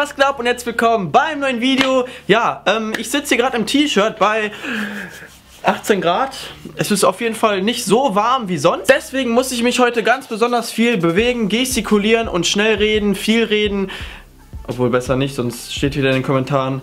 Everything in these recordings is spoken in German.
was geht ab und herzlich willkommen beim neuen Video. Ja, ich sitze hier gerade im T-Shirt bei 18 Grad. Es ist auf jeden Fall nicht so warm wie sonst. Deswegen muss ich mich heute ganz besonders viel bewegen, gestikulieren und schnell reden, viel reden. Obwohl besser nicht, sonst steht wieder in den Kommentaren.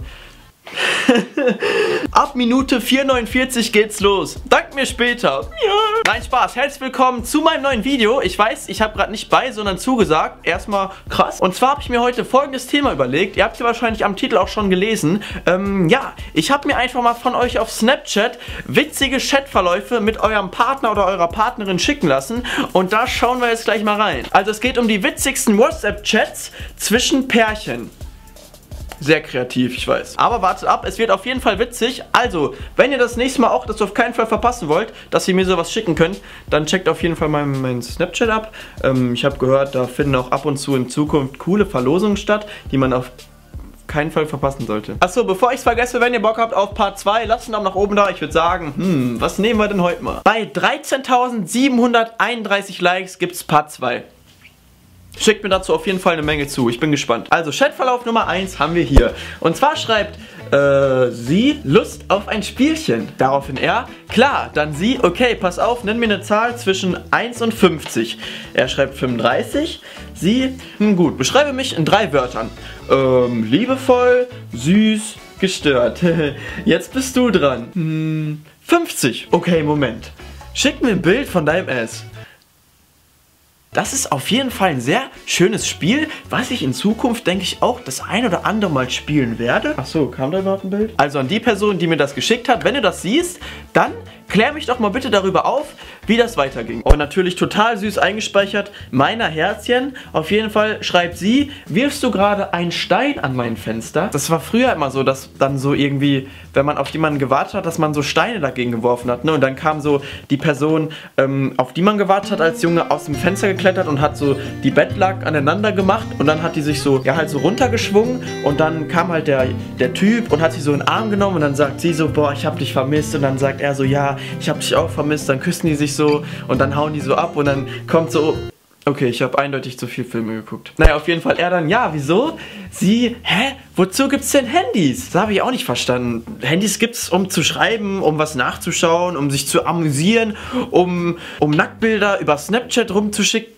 Ab Minute 4,49 geht's los. Dank mir später. Ja. Nein, Spaß. Herzlich willkommen zu meinem neuen Video. Ich weiß, ich habe gerade nicht bei, sondern zugesagt. Erstmal krass. Und zwar habe ich mir heute folgendes Thema überlegt. Ihr habt es wahrscheinlich am Titel auch schon gelesen. Ja, ich habe mir einfach mal von euch auf Snapchat witzige Chatverläufe mit eurem Partner oder eurer Partnerin schicken lassen. Und da schauen wir jetzt gleich mal rein. Also es geht um die witzigsten WhatsApp-Chats zwischen Pärchen. Sehr kreativ, ich weiß. Aber wartet ab, es wird auf jeden Fall witzig. Also, wenn ihr das nächste Mal auch das auf keinen Fall verpassen wollt, dass ihr mir sowas schicken könnt, dann checkt auf jeden Fall meinen Snapchat ab. Ich habe gehört, da finden auch ab und zu in Zukunft coole Verlosungen statt, die man auf keinen Fall verpassen sollte. Achso, bevor ich es vergesse, wenn ihr Bock habt auf Part 2, lasst einen Daumen nach oben da. Ich würde sagen, was nehmen wir denn heute mal? Bei 13.731 Likes gibt es Part 2. Schickt mir dazu auf jeden Fall eine Menge zu. Ich bin gespannt. Also Chatverlauf Nummer 1 haben wir hier. Und zwar schreibt sie Lust auf ein Spielchen. Daraufhin er, klar, dann sie, okay, pass auf, nenn mir eine Zahl zwischen 1 und 50. Er schreibt 35. Sie, gut, beschreibe mich in 3 Wörtern. Liebevoll, süß, gestört. Jetzt bist du dran. 50. Okay, Moment. Schick mir ein Bild von deinem Ass. Das ist auf jeden Fall ein sehr schönes Spiel, was ich in Zukunft, denke ich, auch das ein oder andere Mal spielen werde. Achso, kam da überhaupt ein Bild? Also an die Person, die mir das geschickt hat, wenn du das siehst, dann klär mich doch mal bitte darüber auf, wie das weiterging. Und natürlich total süß eingespeichert, meiner Herzchen. Auf jeden Fall schreibt sie, wirfst du gerade einen Stein an mein Fenster? Das war früher immer so, dass dann so irgendwie, wenn man auf jemanden gewartet hat, dass man so Steine dagegen geworfen hat, ne? Und dann kam so die Person, auf die man gewartet hat als Junge, aus dem Fenster geklettert und hat so die Bettlaken aneinander gemacht und dann hat die sich so, ja halt so runtergeschwungen und dann kam halt der Typ und hat sie so in den Arm genommen und dann sagt sie so, boah, ich hab dich vermisst und dann sagt er so, ja, ich hab dich auch vermisst, dann küssen die sich so und dann hauen die so ab und dann kommt so, okay, ich habe eindeutig zu viel Filme geguckt. Naja, auf jeden Fall er dann, ja, wieso? Sie, wozu gibt's denn Handys? Das habe ich auch nicht verstanden. Handys gibt's, um zu schreiben, um was nachzuschauen, um sich zu amüsieren, um Nacktbilder über Snapchat rumzuschicken,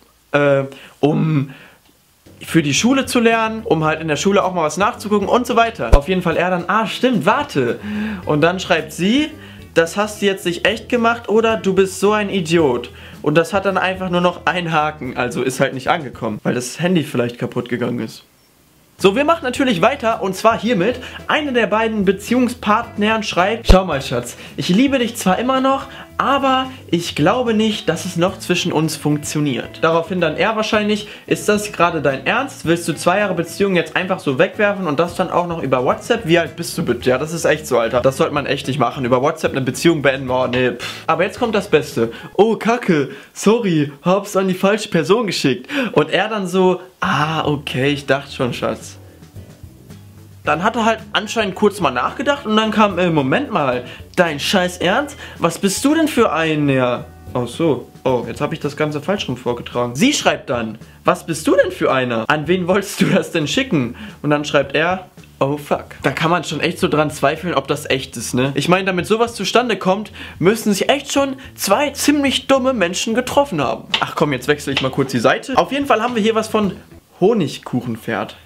um für die Schule zu lernen, um halt in der Schule auch mal was nachzugucken und so weiter. Auf jeden Fall er dann, ah, stimmt, warte. Und dann schreibt sie, das hast du jetzt nicht echt gemacht oder du bist so ein Idiot. Und das hat dann einfach nur noch einen Haken, also ist halt nicht angekommen, weil das Handy vielleicht kaputt gegangen ist. So, wir machen natürlich weiter und zwar hiermit. Eine der beiden Beziehungspartnern schreibt, schau mal Schatz, ich liebe dich zwar immer noch, aber ich glaube nicht, dass es noch zwischen uns funktioniert. Daraufhin dann er wahrscheinlich, ist das gerade dein Ernst? Willst du 2 Jahre Beziehung jetzt einfach so wegwerfen und das dann auch noch über WhatsApp? Wie alt bist du bitte? Ja, das ist echt so, Alter. Das sollte man echt nicht machen. Über WhatsApp eine Beziehung beenden, oh nee. Aber jetzt kommt das Beste. Oh, Kacke, sorry, hab's an die falsche Person geschickt. Und er dann so, ah, okay, ich dachte schon, Schatz. Dann hat er halt anscheinend kurz mal nachgedacht und dann kam, Moment mal, dein scheiß Ernst? Was bist du denn für ein, ja, ach so, oh, jetzt habe ich das Ganze falsch rum vorgetragen. Sie schreibt dann, was bist du denn für einer? An wen wolltest du das denn schicken? Und dann schreibt er, oh fuck. Da kann man schon echt so dran zweifeln, ob das echt ist, ne? Ich meine, damit sowas zustande kommt, müssen sich echt schon 2 ziemlich dumme Menschen getroffen haben. Ach komm, jetzt wechsle ich mal kurz die Seite. Auf jeden Fall haben wir hier was von Honigkuchenpferd.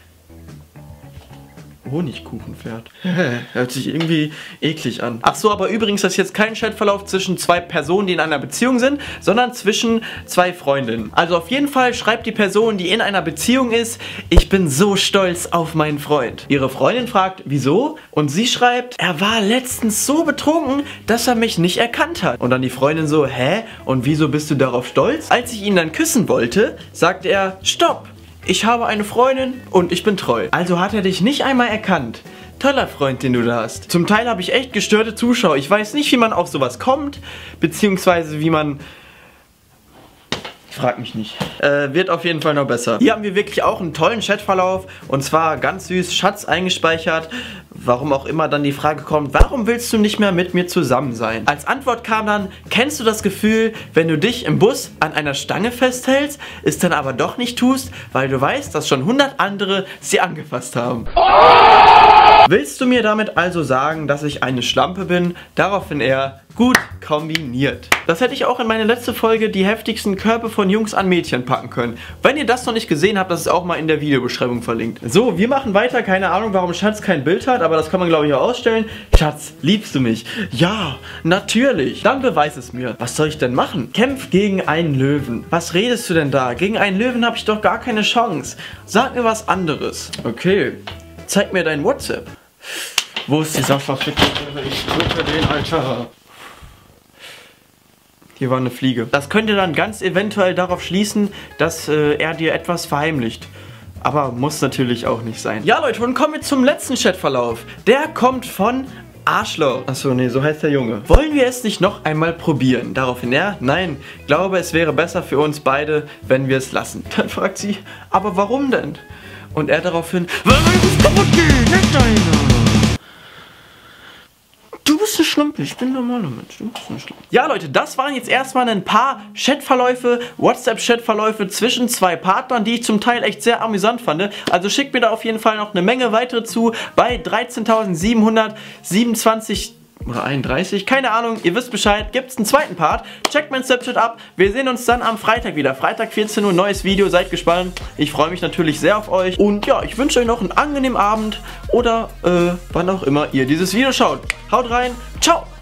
Honigkuchenpferd. Hört sich irgendwie eklig an. Ach so, aber übrigens, das ist jetzt kein Chatverlauf zwischen 2 Personen, die in einer Beziehung sind, sondern zwischen 2 Freundinnen. Also auf jeden Fall schreibt die Person, die in einer Beziehung ist, ich bin so stolz auf meinen Freund. Ihre Freundin fragt, wieso? Und sie schreibt, er war letztens so betrunken, dass er mich nicht erkannt hat. Und dann die Freundin so, hä? Und wieso bist du darauf stolz? Als ich ihn dann küssen wollte, sagt er, stopp! Ich habe eine Freundin und ich bin treu. Also hat er dich nicht einmal erkannt. Toller Freund, den du da hast. Zum Teil habe ich echt gestörte Zuschauer. Ich weiß nicht, wie man auf sowas kommt, beziehungsweise wie man... Ich frag mich nicht. Wird auf jeden Fall noch besser. Hier haben wir wirklich auch einen tollen Chatverlauf. Und zwar ganz süß, Schatz eingespeichert. warum auch immer dann die Frage kommt, warum willst du nicht mehr mit mir zusammen sein? Als Antwort kam dann, kennst du das Gefühl, wenn du dich im Bus an einer Stange festhältst, es dann aber doch nicht tust, weil du weißt, dass schon 100 andere sie angefasst haben? Willst du mir damit also sagen, dass ich eine Schlampe bin? Daraufhin er, gut kombiniert. Das hätte ich auch in meine letzte Folge, die heftigsten Körper von Jungs an Mädchen, packen können. Wenn ihr das noch nicht gesehen habt, das ist auch mal in der Videobeschreibung verlinkt. So, wir machen weiter. Keine Ahnung, warum Schatz kein Bild hat, aber das kann man, glaube ich, auch ausstellen. Schatz, liebst du mich? Ja, natürlich. Dann beweis es mir. Was soll ich denn machen? Kämpf gegen einen Löwen. Was redest du denn da? Gegen einen Löwen habe ich doch gar keine Chance. Sag mir was anderes. Okay. Zeig mir dein WhatsApp. Wo ist dieser verfickte? Ich drücke den, Alter. Hier war eine Fliege. Das könnte dann ganz eventuell darauf schließen, dass er dir etwas verheimlicht. Aber muss natürlich auch nicht sein. Ja, Leute, und kommen wir zum letzten Chatverlauf. Der kommt von Arschloch. Achso, nee, so heißt der Junge. Wollen wir es nicht noch einmal probieren? Daraufhin er, nein, glaube es wäre besser für uns beide, wenn wir es lassen. Dann fragt sie, aber warum denn? Und er daraufhin, weil es kaputt geht, nicht deine. Du bist ein Schlampe, ich bin ein normaler Mensch, du bist ein Schlampe. Ja, Leute, das waren jetzt erstmal ein paar Chatverläufe, WhatsApp-Chatverläufe zwischen zwei Partnern, die ich zum Teil echt sehr amüsant fand. Also schickt mir da auf jeden Fall noch eine Menge weitere zu. Bei 13.727 oder 31, keine Ahnung, ihr wisst Bescheid, gibt es einen zweiten Part. Checkt mein Snapchat ab, wir sehen uns dann am Freitag wieder. Freitag 14 Uhr, neues Video, seid gespannt. Ich freue mich natürlich sehr auf euch. Und ja, ich wünsche euch noch einen angenehmen Abend oder wann auch immer ihr dieses Video schaut. Haut rein, ciao!